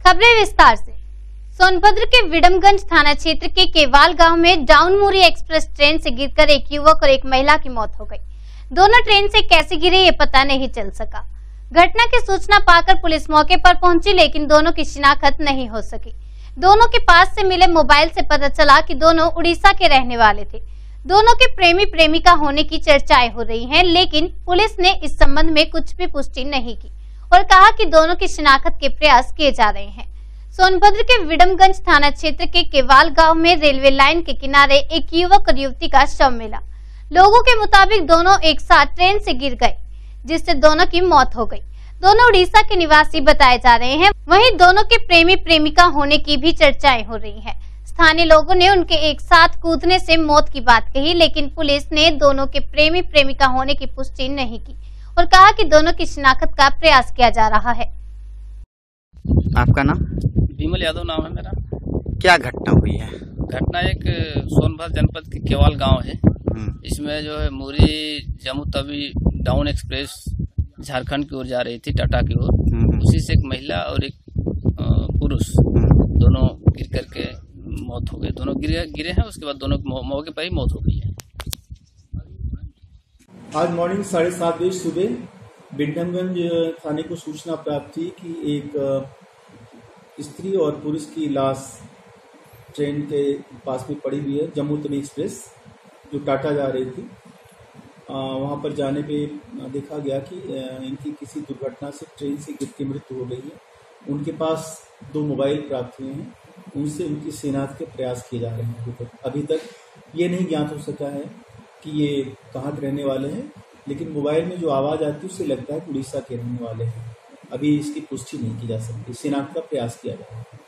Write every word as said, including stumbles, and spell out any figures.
खबरें विस्तार से। सोनभद्र के विडमगंज थाना क्षेत्र के केवाल गांव में डाउनमुरी एक्सप्रेस ट्रेन से गिरकर एक युवक और एक महिला की मौत हो गई। दोनों ट्रेन से कैसे गिरे ये पता नहीं चल सका। घटना की सूचना पाकर पुलिस मौके पर पहुंची, लेकिन दोनों की शिनाख्त नहीं हो सकी। दोनों के पास से मिले मोबाइल से पता चला कि दोनों उड़ीसा के रहने वाले थे। दोनों के प्रेमी प्रेमिका होने की चर्चाएं हो रही हैं, लेकिन पुलिस ने इस संबंध में कुछ भी पुष्टि नहीं की और कहा कि दोनों की शिनाख्त के प्रयास किए जा रहे हैं। सोनभद्र के विडमगंज थाना क्षेत्र के केवाल गांव में रेलवे लाइन के किनारे एक युवक और युवती का शव मिला। लोगों के मुताबिक दोनों एक साथ ट्रेन से गिर गए, जिससे दोनों की मौत हो गई। दोनों उड़ीसा के निवासी बताए जा रहे हैं। वहीं दोनों के प्रेमी प्रेमिका होने की भी चर्चाएं हो रही हैं। स्थानीय लोगों ने उनके एक साथ कूदने से मौत की बात कही, लेकिन पुलिस ने दोनों के प्रेमी प्रेमिका होने की पुष्टि नहीं की और कहा कि दोनों की शिनाख्त का प्रयास किया जा रहा है। आपका नाम? विमल यादव नाम है मेरा। क्या घटना हुई है? घटना एक सोनभद्र जनपद के केवाल गांव है। इसमें जो है मुरी जम्मू तवी डाउन एक्सप्रेस झारखंड की ओर जा रही थी, टाटा की ओर। उसी से एक महिला और एक पुरुष दोनों गिर करके मौत हो गई। दोनों गिरे गिरे हैं। उसके बाद दोनों मौके पर ही मौत हो गई है। आज मॉर्निंग साढ़े सात बजे सुबह विडमगंज थाने को सूचना प्राप्त थी कि एक स्त्री और पुरुष की लाश ट्रेन के पास में पड़ी हुई है, जम्मू तवी एक्सप्रेस जो टाटा जा रही थी। वहां पर जाने पे देखा गया कि इनकी किसी दुर्घटना से ट्रेन से गिर के मृत्यु हो गई है। उनके पास दो मोबाइल प्राप्त हुए हैं, उनसे उनकी शिनाख्त के प्रयास किए जा रहे हैं। अभी तक अभी तक ये नहीं ज्ञात हो सका है कि ये कहाँ के रहने वाले हैं, लेकिन मोबाइल में जो आवाज़ आती है उससे लगता है कि उड़ीसा के रहने वाले हैं। अभी इसकी पुष्टि नहीं की जा सकती। शिनाख्त का प्रयास किया जा रहा है।